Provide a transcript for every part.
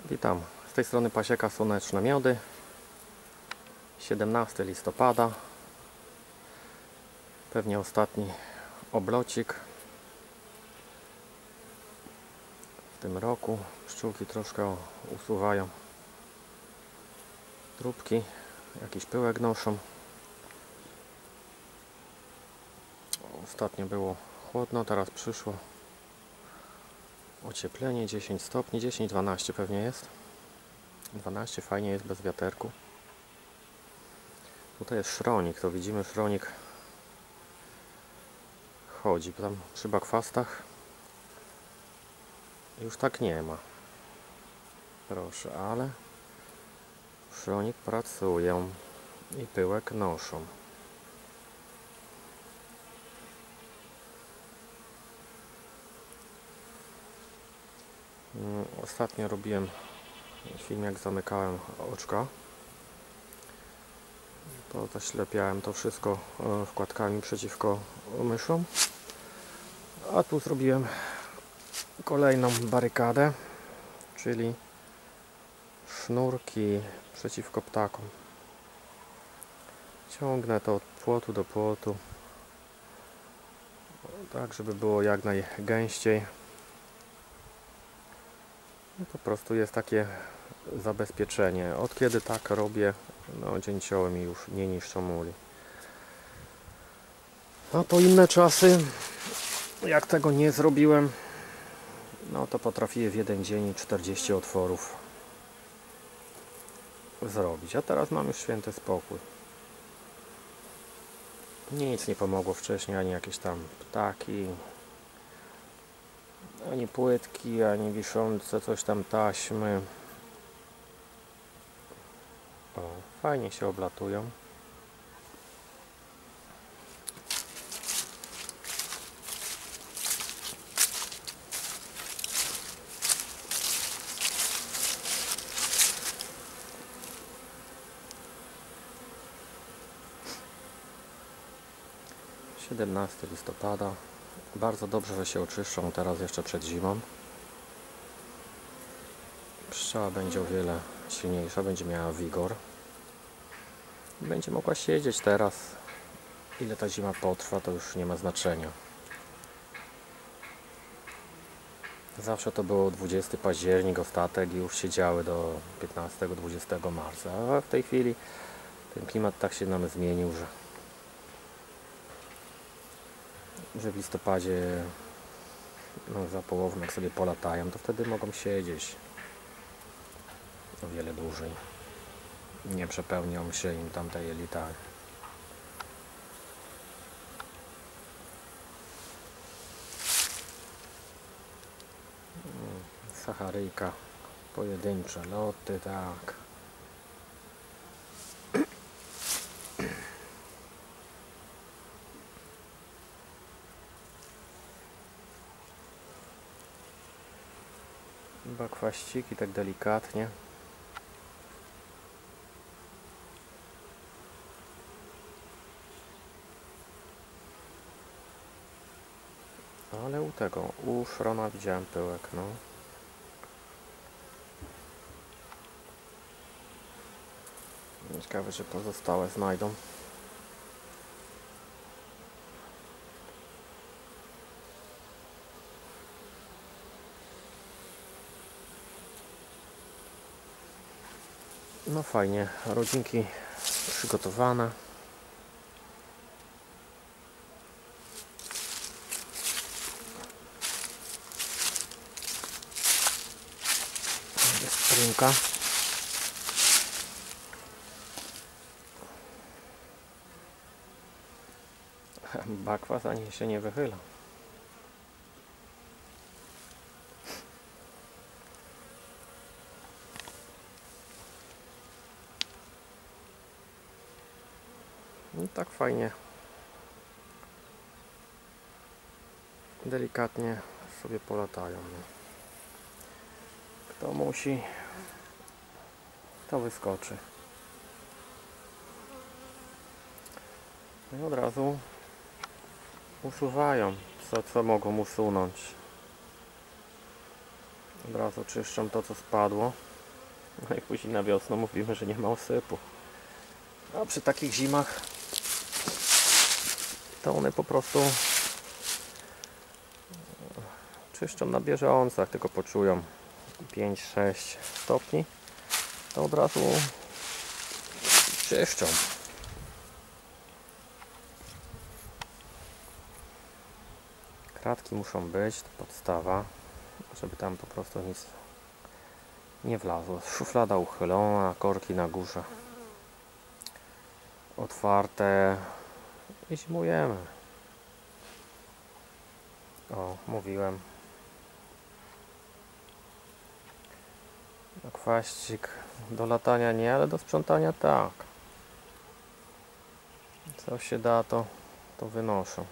Witam, z tej strony Pasieka Słoneczne Miody. 17 listopada. Pewnie ostatni oblocik w tym roku. Pszczółki troszkę usuwają trupki, jakiś pyłek noszą. Ostatnio było chłodno, teraz przyszło ocieplenie 10 stopni, 10-12 pewnie jest. 12 fajnie jest bez wiaterku. Tutaj jest szronik, to widzimy, szronik chodzi tam przy bakwastach. Już tak nie ma. Proszę, ale szronik pracują i pyłek noszą. Ostatnio robiłem film, jak zamykałem oczka. To zaślepiałem to wszystko wkładkami przeciwko myszom. A tu zrobiłem kolejną barykadę, czyli sznurki przeciwko ptakom. Ciągnę to od płotu do płotu, tak żeby było jak najgęściej. I po prostu jest takie zabezpieczenie. Od kiedy tak robię, no dzięcioły mi już nie niszczą muli. A to inne czasy, jak tego nie zrobiłem, no to potrafię w jeden dzień 40 otworów zrobić. A teraz mam już święty spokój. Nic nie pomogło wcześniej, ani jakieś tam ptaki, ani płytki, ani wiszące coś tam taśmy. O, fajnie się oblatują. - 17 listopada. Bardzo dobrze, że się oczyszczą teraz jeszcze przed zimą. Pszczoła będzie o wiele silniejsza, będzie miała wigor. Będzie mogła siedzieć teraz. Ile ta zima potrwa, to już nie ma znaczenia. Zawsze to było 20 październik, ostatek i już siedziały do 15-20 marca. A w tej chwili ten klimat tak się nam zmienił, że w listopadzie, no, za połową jak sobie polatają, to wtedy mogą siedzieć o wiele dłużej. Nie przepełnią się im tamte jelita. Sacharyjka, pojedyncze loty, tak. Bakwaściki tak delikatnie. Ale u szrona widziałem pyłek, no. Ciekawe, czy pozostałe znajdą. No fajnie, rodzinki przygotowane. Jest prymka. Bakwas ani się nie wychyla. I tak fajnie, delikatnie sobie polatają. Kto musi, to wyskoczy. I od razu usuwają, co mogą usunąć. Od razu czyszczą to, co spadło. No i później na wiosnę mówimy, że nie ma osypu. A przy takich zimach to one po prostu czyszczą na bieżąco. Jak tylko poczują 5-6 stopni, to od razu czyszczą. Kratki muszą być, to podstawa, żeby tam po prostu nic nie wlazło. Szuflada uchylona, korki na górze otwarte i zimujemy. O, mówiłem. Kwaścik do latania nie, ale do sprzątania tak. Co się da, to wynoszę.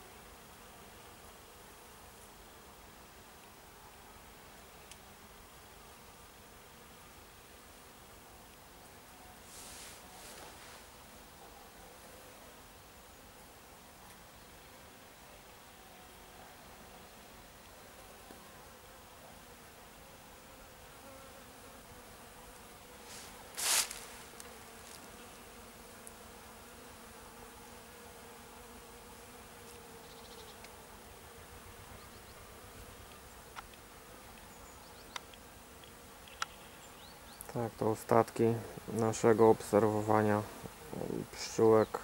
Tak, to ostatki naszego obserwowania pszczółek,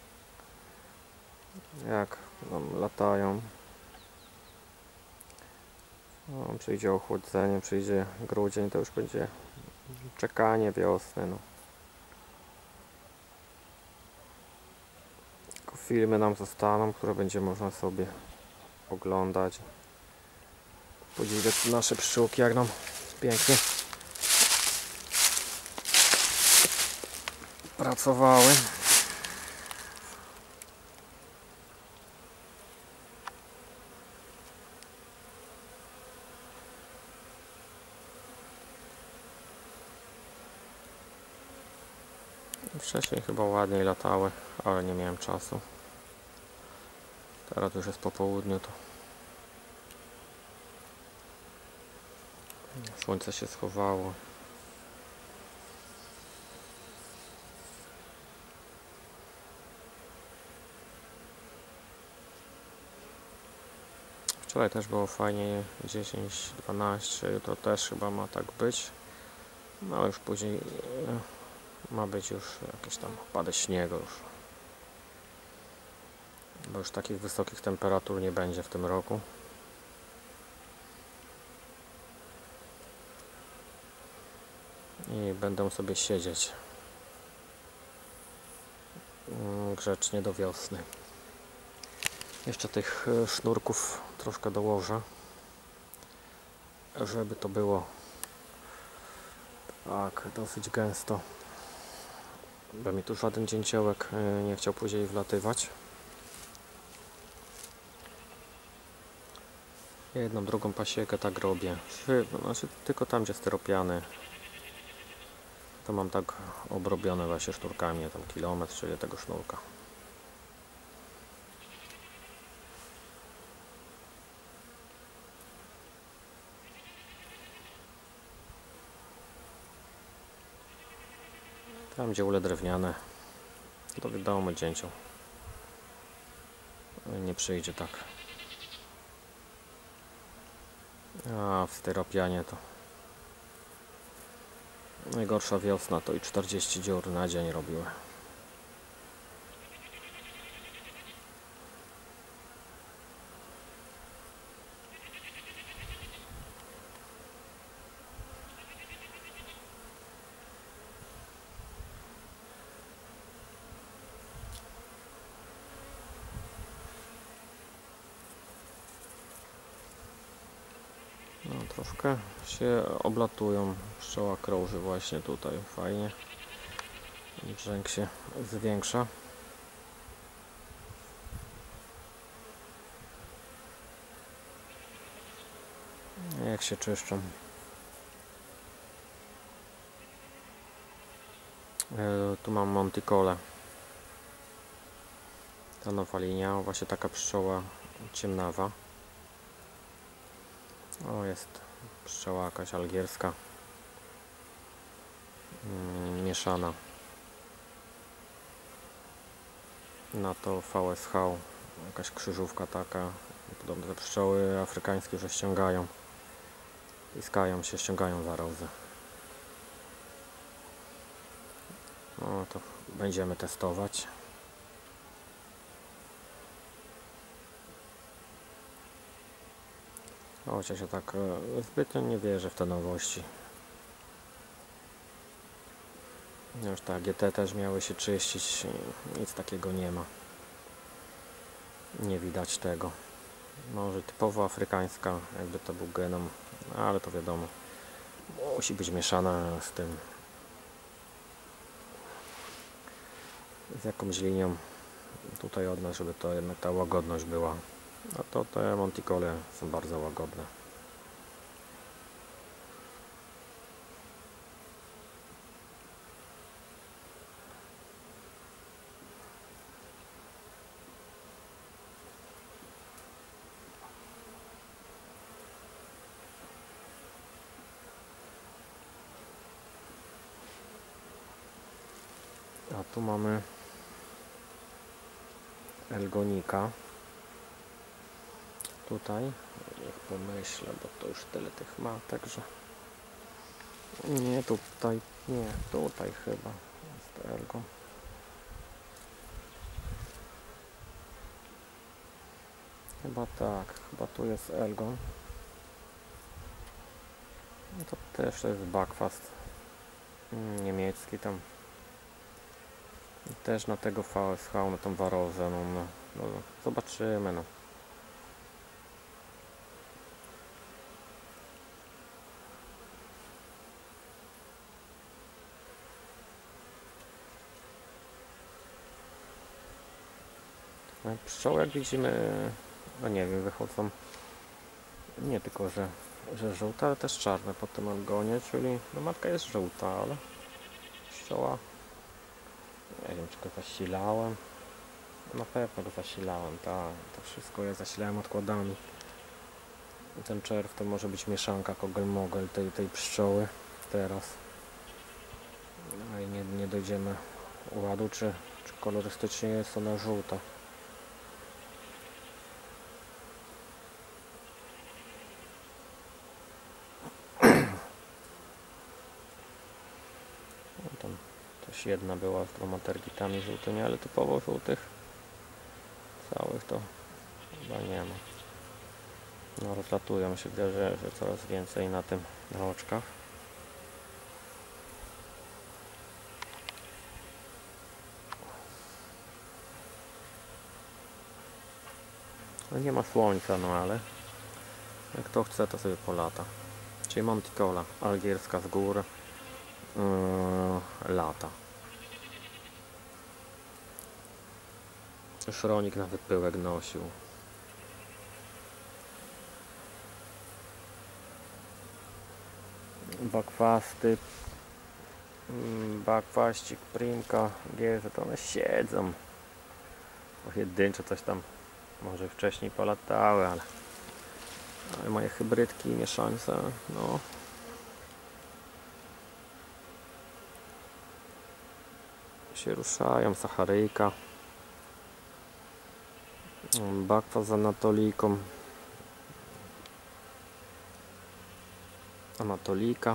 jak nam latają. No, przyjdzie ochłodzenie, przyjdzie grudzień, to już będzie czekanie wiosny. No. Tylko filmy nam zostaną, które będzie można sobie oglądać. Podziwiać nasze pszczółki, jak nam pięknie pracowały. Wcześniej chyba ładniej latały, ale nie miałem czasu. Teraz już jest po południu, to słońce się schowało. Wczoraj też było fajnie, 10-12, jutro też chyba ma tak być. No już później ma być już jakieś tam opady śniegu już. Bo już takich wysokich temperatur nie będzie w tym roku. I będę sobie siedzieć grzecznie do wiosny. Jeszcze tych sznurków troszkę dołożę, żeby to było tak dosyć gęsto, bo mi tu żaden dzięciołek nie chciał później wlatywać. Jedną, drugą pasiekę tak robię. Znaczy, tylko tam, gdzie styropiany, to mam tak obrobione właśnie sznurkami, tam kilometr, czyli tego sznurka. Tam, gdzie ule drewniane, to wiadomo, dzięcioł nie przyjdzie tak. A w styropianie to najgorsza wiosna, to i 40 dziur na dzień robiły. No, troszkę się oblatują, pszczoła krąży właśnie tutaj, fajnie. Brzęk się zwiększa. Jak się czyszczą. Tu mam Monticole. Ta nowa linia, właśnie taka pszczoła ciemnawa. O, jest pszczoła jakaś algierska. mieszana na to VSH, jakaś krzyżówka taka. Podobno te pszczoły afrykańskie, że ściągają, iskają się, ściągają zarazę. No to będziemy testować. Chociaż ja tak zbytnio nie wierzę w te nowości. Już ta GT też miały się czyścić, nic takiego nie ma. Nie widać tego. Może typowo afrykańska, jakby to był genom, ale to wiadomo, musi być mieszana z tym, z jakąś linią tutaj od nas, żeby to jednak ta łagodność była. A to te Monticole są bardzo łagodne. A tu mamy Elgonika. Tutaj, niech pomyślę, bo to już tyle tych ma, także nie tutaj, nie, tutaj chyba jest Elgon. Chyba tak, chyba tu jest Elgon. No to też to jest Buckfast niemiecki tam. I też na tego VSH, na tą warozę, no, zobaczymy, no. Pszczoły, jak widzimy, no nie wiem, wychodzą nie tylko, że żółte, ale też czarne po tym Elgonie, czyli no matka jest żółta, ale pszczoła, nie wiem, czy go zasilałem, na pewno go zasilałem, tak, to wszystko ja zasilałem odkładami. I ten czerw to może być mieszanka kogel-mogel tej pszczoły teraz. No i nie dojdziemy ładu, czy kolorystycznie jest ona żółta. No tam też jedna była z dwoma tergitami żółtymi, ale typowo żółtych całych to chyba nie ma. No rozlatują się, widać, że coraz więcej na tym, na oczkach. No nie ma słońca, no ale jak kto chce, to sobie polata. Czyli Monticola, algierska z gór, lata. Szronik nawet pyłek nosił. Buckfasty, Buckfastik, Primka, Gierze, to one siedzą. Pojedynczo coś tam może wcześniej polatały, ale moje hybrydki, mieszańce, no się ruszają. Sacharyjka, Buckfast z Anatoliką, Anatolika.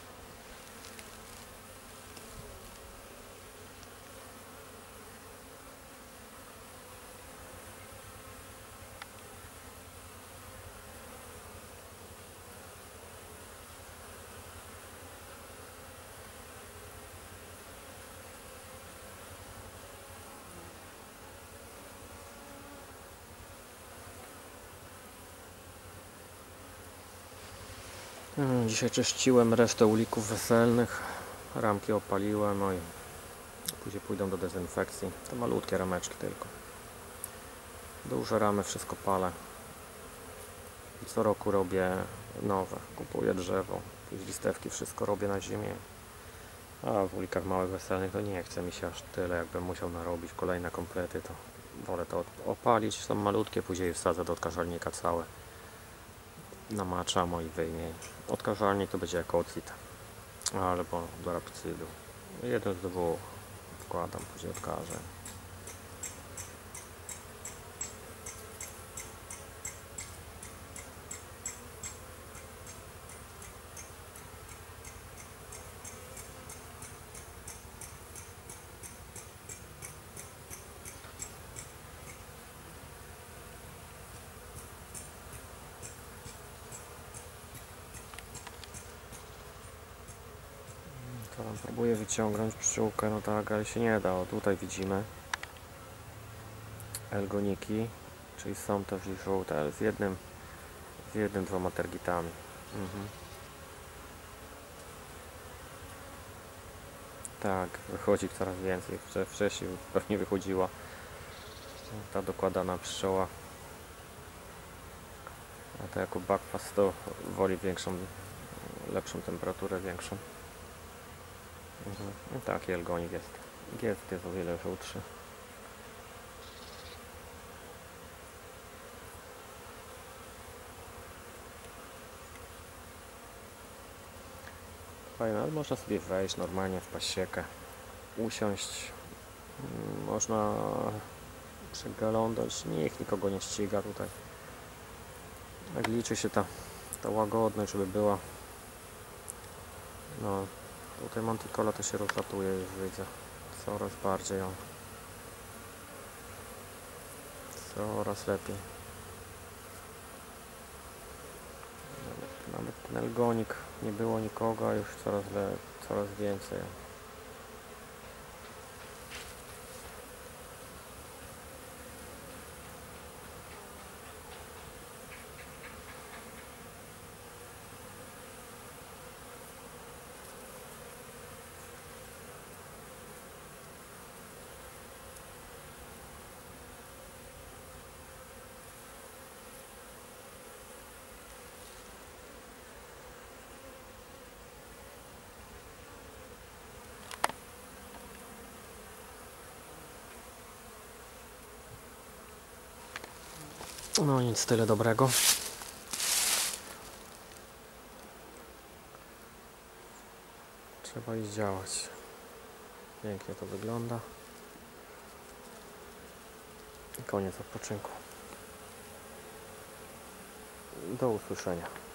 Dzisiaj czyściłem resztę ulików weselnych, ramki opaliłem, no i później pójdą do dezynfekcji. To malutkie rameczki tylko. Duże ramy wszystko palę. I co roku robię nowe, kupuję drzewo, jakieś listewki, wszystko robię na ziemię. A w ulikach małych weselnych to nie chce mi się aż tyle, jakbym musiał narobić kolejne komplety, to wolę to opalić, są malutkie, później wsadzę do odkażalnika całe. Namaczam i wyjmie. Odkażalnik to będzie jako ocit. Ale do rapcydu. Jeden z dwóch wkładam, później odkażę. Tam próbuję wyciągnąć pszczółkę, no tak, ale się nie da. O, tutaj widzimy elgoniki, czyli są też i żółte, ale z jednym, dwoma tergitami. Tak, wychodzi coraz więcej. Wcześniej pewnie wychodziła ta dokładana pszczoła. A to jako backpass to woli większą, lepszą temperaturę, większą. No taki elgonik jest. Jest o wiele żółtszy. Fajne, ale można sobie wejść normalnie w pasiekę, usiąść, można przeglądać, nikt nikogo nie ściga tutaj. Jak liczy się ta łagodność, żeby była. No, tutaj Manticola to się rozlatuje, już widzę. Coraz bardziej ją. Coraz lepiej. Nawet ten elgonik, nie było nikogo, a już coraz więcej. No nic, tyle dobrego. Trzeba iść działać. Pięknie to wygląda. I koniec odpoczynku. Do usłyszenia.